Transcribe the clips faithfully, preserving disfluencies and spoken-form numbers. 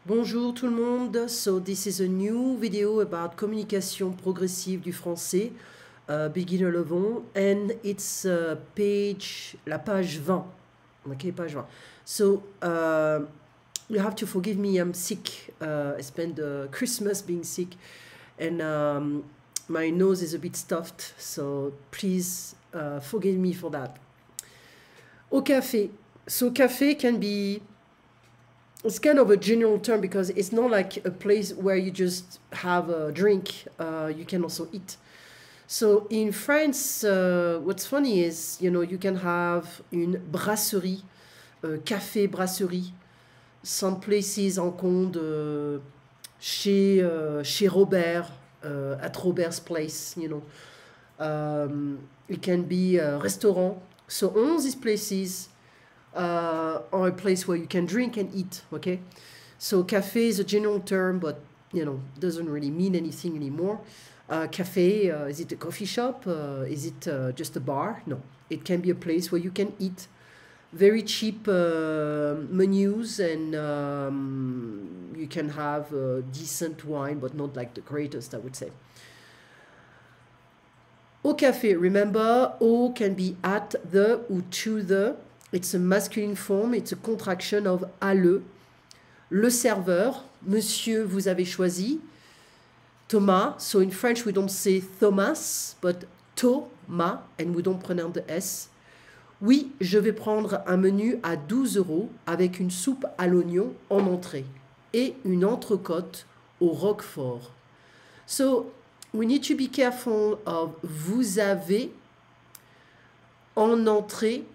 Bonjour tout le monde. So this is a new video about communication progressive du français, uh, beginner level, and it's uh, page, la page vingt. Okay, page vingt. So uh, you have to forgive me, I'm sick. Uh, I spent uh, Christmas being sick, and um, my nose is a bit stuffed, so please uh, forgive me for that. Au café. So café can be, it's kind of a general term because it's not like a place where you just have a drink, uh, you can also eat. So in France, uh, what's funny is, you know, you can have une brasserie, uh, café brasserie. Some places en compte uh, chez, uh, chez Robert, uh, at Robert's place, you know. Um, it can be a restaurant. So all these places uh, are a place where you can drink and eat, okay? So cafe is a general term, but, you know, doesn't really mean anything anymore. Uh, cafe, uh, is it a coffee shop? Uh, is it uh, just a bar? No, it can be a place where you can eat very cheap uh, menus, and um, you can have uh, decent wine, but not like the greatest, I would say. Au café, remember, au can be at the or to the. It's a masculine form, it's a contraction of à le. Le serveur, monsieur, vous avez choisi. Thomas, so in French we don't say Thomas, but Thomas, and we don't pronounce the S. Oui, je vais prendre un menu à douze euros avec une soupe à l'oignon en entrée et une entrecôte au roquefort. So, we need to be careful of vous avez en entrée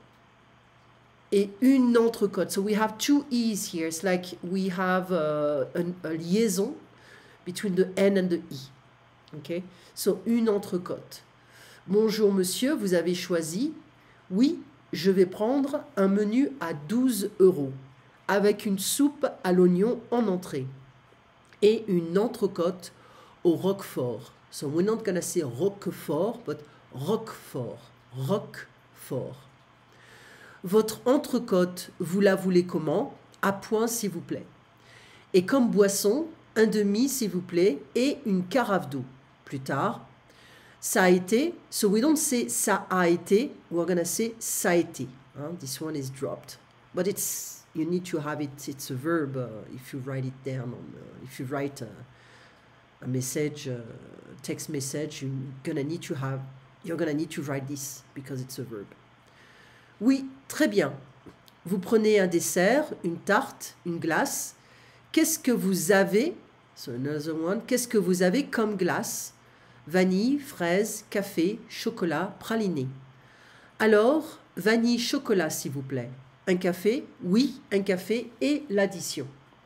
et une entrecôte. So we have two E's here. It's like we have a, a, a liaison between the N and the E. Okay? So, une entrecôte. Bonjour monsieur, vous avez choisi. Oui, je vais prendre un menu à douze euros avec une soupe à l'oignon en entrée et une entrecôte au roquefort. So we're not gonna say roquefort, but roquefort. Roquefort. Votre entrecôte, vous la voulez comment? À point, s'il vous plaît. Et comme boisson, un demi, s'il vous plaît, et une carafe d'eau. Plus tard, ça a été, so we don't say ça a été, we're gonna say ça a été. Huh? This one is dropped. But it's, you need to have it, it's a verb uh, if you write it down, on, uh, if you write a, a message, uh, text message, you're gonna need to have, you're gonna need to write this because it's a verb. Oui, très bien. Vous prenez un dessert, une tarte, une glace. Qu'est-ce que vous avez? So another one. Qu'est-ce que vous avez comme glace? Vanille, fraise, café, chocolat, praliné. Alors, vanille, chocolat, s'il vous plaît. Un café? Oui, un café et l'addition.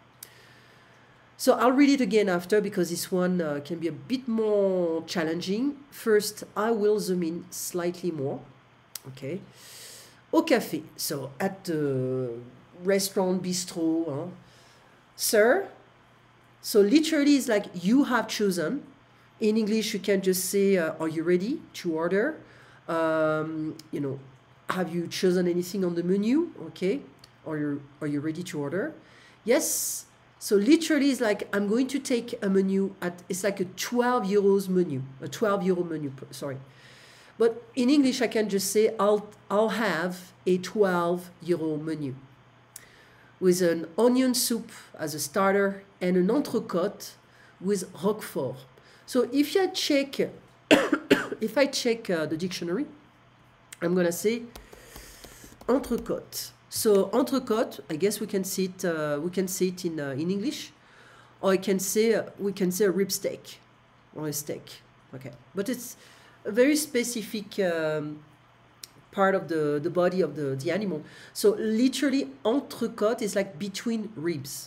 So I'll read it again after because this one uh, can be a bit more challenging. First, I will zoom in slightly more. Okay. Au café, so at the restaurant, bistro. Huh? Sir, so literally it's like you have chosen. In English, you can just say, uh, are you ready to order? Um, you know, have you chosen anything on the menu? Okay. Are you, are you ready to order? Yes. So literally it's like, I'm going to take a menu at, it's like a twelve euros menu, a twelve euro menu, sorry. But in English, I can just say, I'll, I'll have a twelve euro menu with an onion soup as a starter and an entrecôte with roquefort. So if I check, if I check uh, the dictionary, I'm gonna say entrecôte. So entrecôte, I guess we can see it. Uh, we can say it in uh, in English, or I can say uh, we can say a rib steak or a steak. Okay, but it's a very specific um, part of the the body of the the animal. So literally, entrecôte is like between ribs.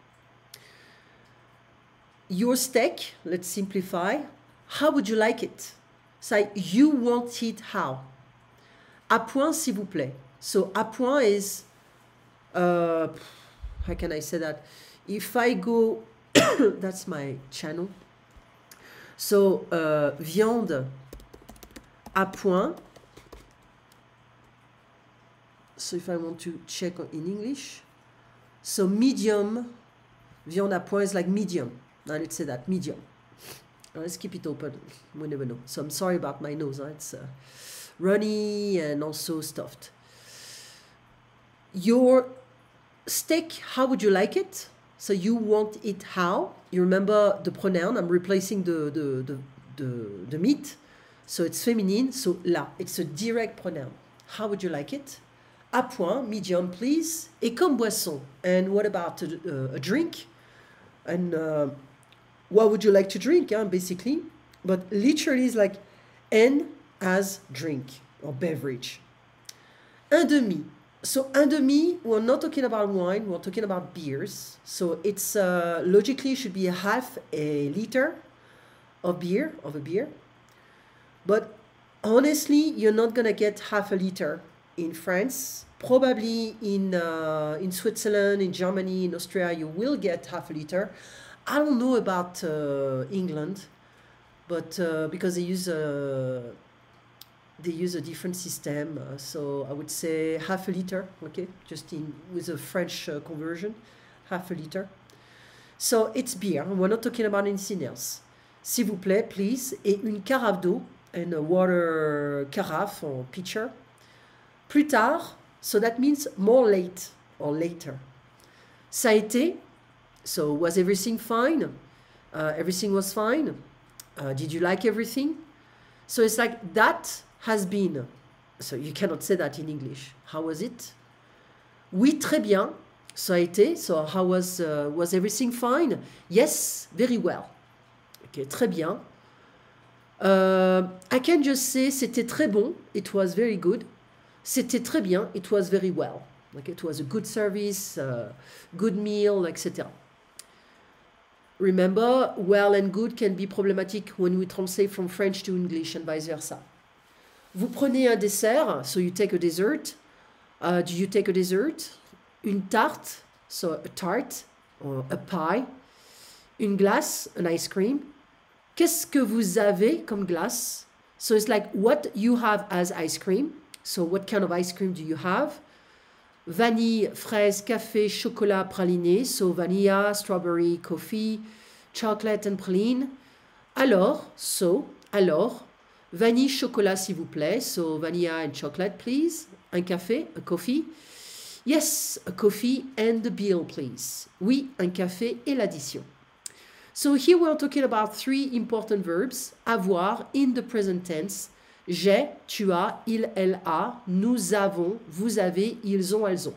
Your steak, let's simplify. How would you like it? So you want it how? À point, s'il vous plaît. So à point is, uh, how can I say that? If I go, that's my channel. So uh, viande à point. So if I want to check in English. So medium Viande à point is like medium. Now let's say that, medium. Now let's keep it open. We never know. So I'm sorry about my nose. Huh? It's uh, runny and also stuffed. Your steak, how would you like it? So you want it how? You remember the pronoun. I'm replacing the, the, the, the, the meat. So it's feminine. So là, it's a direct pronoun. How would you like it? À point, medium, please. Et comme boisson. And what about a, uh, a drink? And uh, what would you like to drink, huh, basically? But literally it's like and as drink or beverage. Un demi. So un demi, we're not talking about wine, we're talking about beers. So it's uh, logically should be a half a liter of beer, of a beer. But honestly, you're not gonna get half a liter in France. Probably in uh, in Switzerland, in Germany, in Austria, you will get half a liter. I don't know about uh, England, but uh, because they use a they use a different system. Uh, so I would say half a liter, okay, just in with a French uh, conversion, half a liter. So it's beer. We're not talking about anything else. S'il vous plaît, please, et une carafe d'eau, and a water carafe or pitcher. Plus tard. So that means more late or later. Ça a été. So was everything fine? Uh, everything was fine. Uh, did you like everything? So it's like that has been. So you cannot say that in English. How was it? Oui, très bien. Ça a été. So how was uh, was everything fine? Yes, very well. Okay, très bien. Uh, I can just say c'était très bon. It was very good. C'était très bien. It was very well. Okay, it was a good service, uh, good meal, et cetera. Remember, well and good can be problematic when we translate from French to English and vice versa. Vous prenez un dessert, so you take a dessert. Uh, do you take a dessert? Une tarte, so a tart or a pie. Une glace, an ice cream. Qu'est-ce que vous avez comme glace? So it's like what you have as ice cream. So what kind of ice cream do you have? Vanille, fraise, café, chocolat, praliné. So vanilla, strawberry, coffee, chocolate and praline. Alors, so, alors, vanille, chocolat s'il vous plaît. So vanilla and chocolate, please. Un café, a coffee. Yes, a coffee and the bill, please. Oui, un café et l'addition. So here we're talking about three important verbs. Avoir in the present tense. J'ai, tu as, il, elle a, nous avons, vous avez, ils ont, elles ont.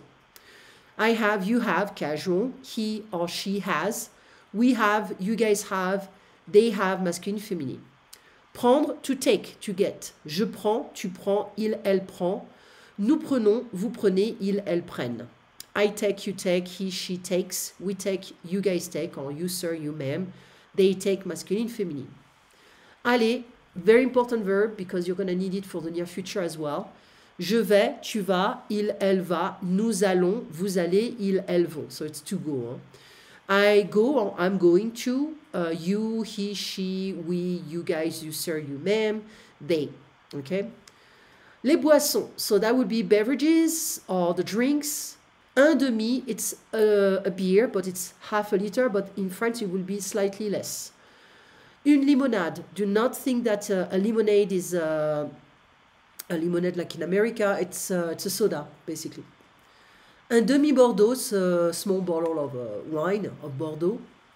I have, you have, casual, he or she has, we have, you guys have, they have, masculine, féminin. Prendre, to take, to get. Je prends, tu prends, il, elle prend. Nous prenons, vous prenez, ils, elles prennent. I take, you take, he, she takes, we take, you guys take, or you sir, you ma'am. They take, masculine, féminin. Allez, very important verb because you're going to need it for the near future as well. Je vais, tu vas, il, elle va, nous allons, vous allez, ils, elles vont. So it's to go. Hein. I go, or I'm going to, uh, you, he, she, we, you guys, you sir, you ma'am, they. Okay? Les boissons. So that would be beverages or the drinks. Un demi, it's a, a beer, but it's half a liter, but in France it will be slightly less. Une limonade. Do not think that uh, a lemonade is uh, a lemonade like in America. It's, uh, it's a soda, basically. Un demi-Bordeaux, a small bottle of uh, wine, of Bordeaux.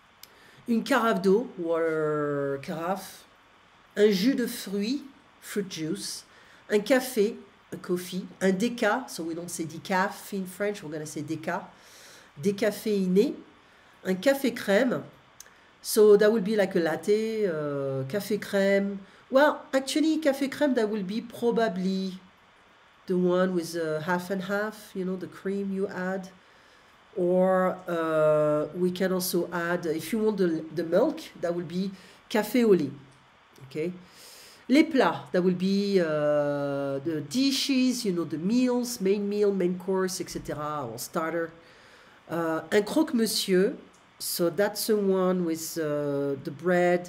Une carafe d'eau, water carafe. Un jus de fruits, fruit juice. Un café, a coffee. Un déca, so we don't say decaf in French, we're going to say déca. Décaféiné. Un café crème. So that will be like a latte, uh, café crème. Well, actually, café crème, that will be probably the one with uh, half and half, you know, the cream you add. Or uh, we can also add, if you want the, the milk, that will be café au lait. Okay. Les plats, that will be uh, the dishes, you know, the meals, main meal, main course, et cetera, or starter. Uh, un croque-monsieur. So that's the one with uh, the bread,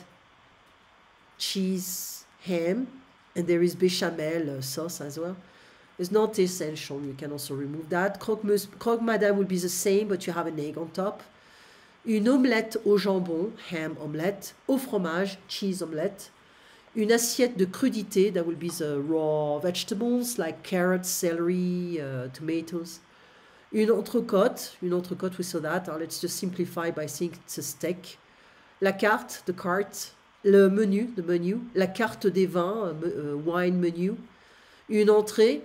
cheese, ham, and there is bechamel uh, sauce as well. It's not essential. You can also remove that. Croque, croque madame will be the same, but you have an egg on top. Une omelette au jambon, ham omelette. Au fromage, cheese omelette. Une assiette de crudité, that will be the raw vegetables like carrots, celery, uh, tomatoes. Une entrecôte, une entrecôte, we saw that. Uh, let's just simplify by saying it's a steak. La carte, the cart. Le menu, the menu. La carte des vins, uh, wine menu. Une entrée,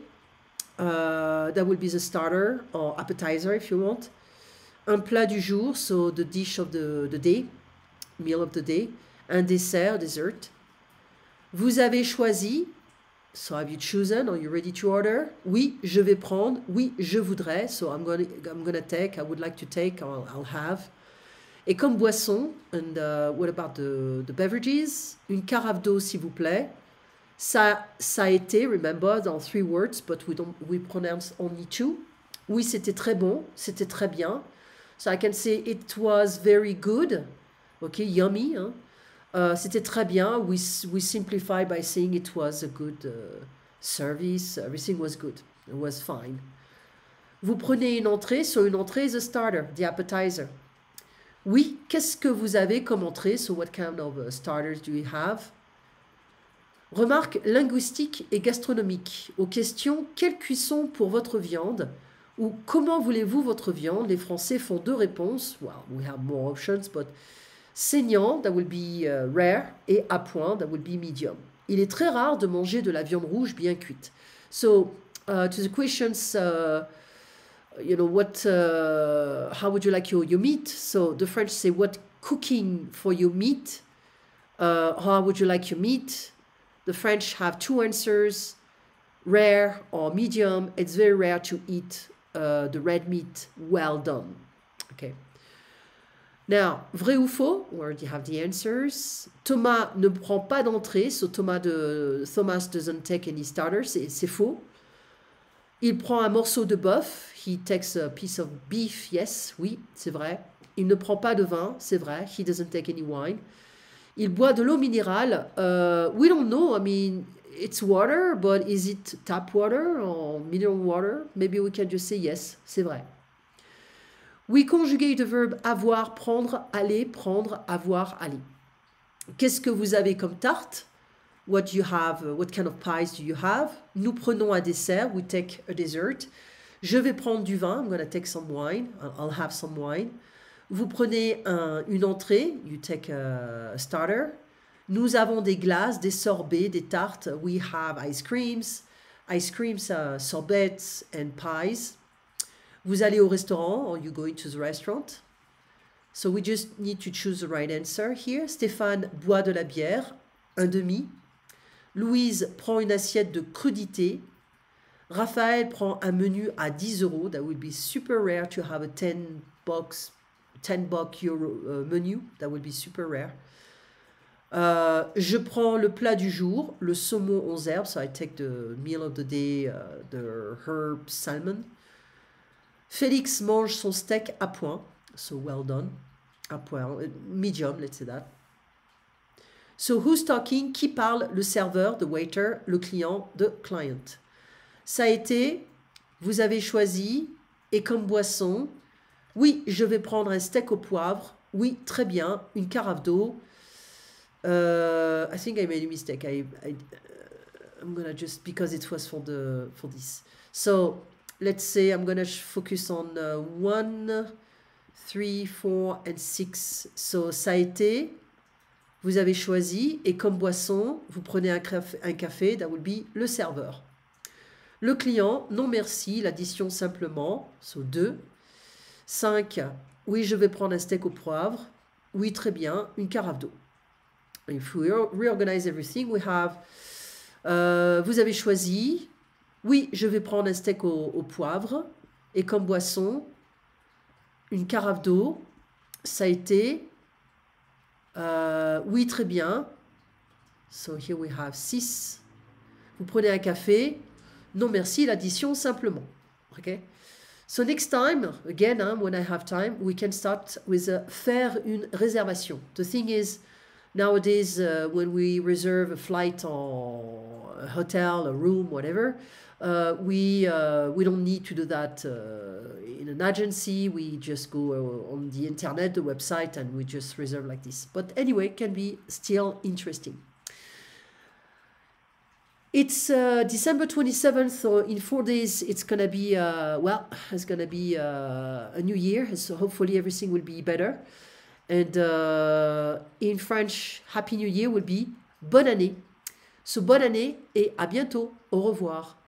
uh, that will be the starter or appetizer if you want. Un plat du jour, so the dish of the, the day, meal of the day. Un dessert, dessert. Vous avez choisi, so have you chosen, are you ready to order? Oui, je vais prendre, oui, je voudrais, so I'm gonna, I'm gonna take, I would like to take, I'll, I'll have. Et comme boisson, and uh, what about the, the beverages? Une carafe d'eau, s'il vous plaît. Ça, ça a été, remember, dans three words, but we, don't, we pronounce only two. Oui, c'était très bon, c'était très bien. So I can say it was very good, okay, yummy, hein. Uh, c'était très bien. We, we simplify by saying it was a good uh, service. Everything was good. It was fine. Vous prenez une entrée. So une entrée is a starter, the appetizer. Oui, qu'est-ce que vous avez comme entrée? So what kind of uh, starters do you have? Remarque linguistique et gastronomique. Aux questions « Quelle cuisson pour votre viande ?» ou « Comment voulez-vous votre viande ?» Les Français font deux réponses. Well, we have more options, but... Saignant, that will be uh, rare, et à point, that will be medium. Il est très rare de manger de la viande rouge bien cuite. So, uh, to the questions, uh, you know, what, uh, how would you like your, your meat? So, the French say, what cooking for your meat? Uh, how would you like your meat? The French have two answers, rare or medium. It's very rare to eat uh, the red meat well done. Okay. Now, vrai ou faux? We already have the answers. Thomas ne prend pas d'entrée, so Thomas, de, Thomas doesn't take any starters, c'est faux. Il prend un morceau de bœuf, he takes a piece of beef, yes, oui, c'est vrai. Il ne prend pas de vin, c'est vrai, he doesn't take any wine. Il boit de l'eau minérale, uh, we don't know, I mean, it's water, but is it tap water or mineral water? Maybe we can just say yes, c'est vrai. We conjugate the verb avoir, prendre, aller, prendre, avoir, aller. Qu'est-ce que vous avez comme tarte? What you have, what kind of pies do you have? Nous prenons un dessert, we take a dessert. Je vais prendre du vin, I'm going to take some wine, I'll have some wine. Vous prenez un, une entrée, you take a starter. Nous avons des glaces, des sorbets, des tartes. We have ice creams, ice creams, uh, sorbets and pies. Vous allez au restaurant, or you going to the restaurant. So we just need to choose the right answer here. Stéphane boit de la bière, un demi. Louise prend une assiette de crudité. Raphaël prend un menu à dix euros. That would be super rare to have a ten box, ten buck euro uh, menu. That would be super rare. Uh, je prends le plat du jour, le saumon aux herbes. So I take the meal of the day, uh, the herb salmon. Félix mange son steak à point, so well done, à point, medium, let's say that. So who's talking? Qui parle? Le serveur, the waiter, le client, the client. Ça a été, vous avez choisi, et comme boisson, oui, je vais prendre un steak au poivre, oui, très bien, une carafe d'eau. Uh, I think I made a mistake. I, I, I'm gonna just, because it was for, the, for this. So, let's say I'm going to focus on uh, one, three, four, and six. So, ça a été, vous avez choisi, et comme boisson, vous prenez un, un café, that will be le serveur. Le client, non merci, l'addition simplement, so deux. cinq, oui, je vais prendre un steak au poivre. Oui, très bien, une carafe d'eau. If we reorganize everything, we have, uh, vous avez choisi, oui, je vais prendre un steak au, au poivre. Et comme boisson, une carafe d'eau. Ça a été... Euh, oui, très bien. So here we have six. Vous prenez un café. Non, merci, l'addition simplement. Okay? So next time, again, hein, when I have time, we can start with a, faire une réservation. The thing is, Nowadays, uh, when we reserve a flight or a hotel, a room, whatever, uh, we uh, we don't need to do that uh, in an agency. We just go uh, on the internet, the website, and we just reserve like this. But anyway, it can be still interesting. It's uh, December twenty-seventh, so in four days it's gonna be, uh, well, it's gonna be uh, a new year, so hopefully everything will be better. And uh, in French, Happy New Year will be Bonne année. So bonne année et à bientôt. Au revoir.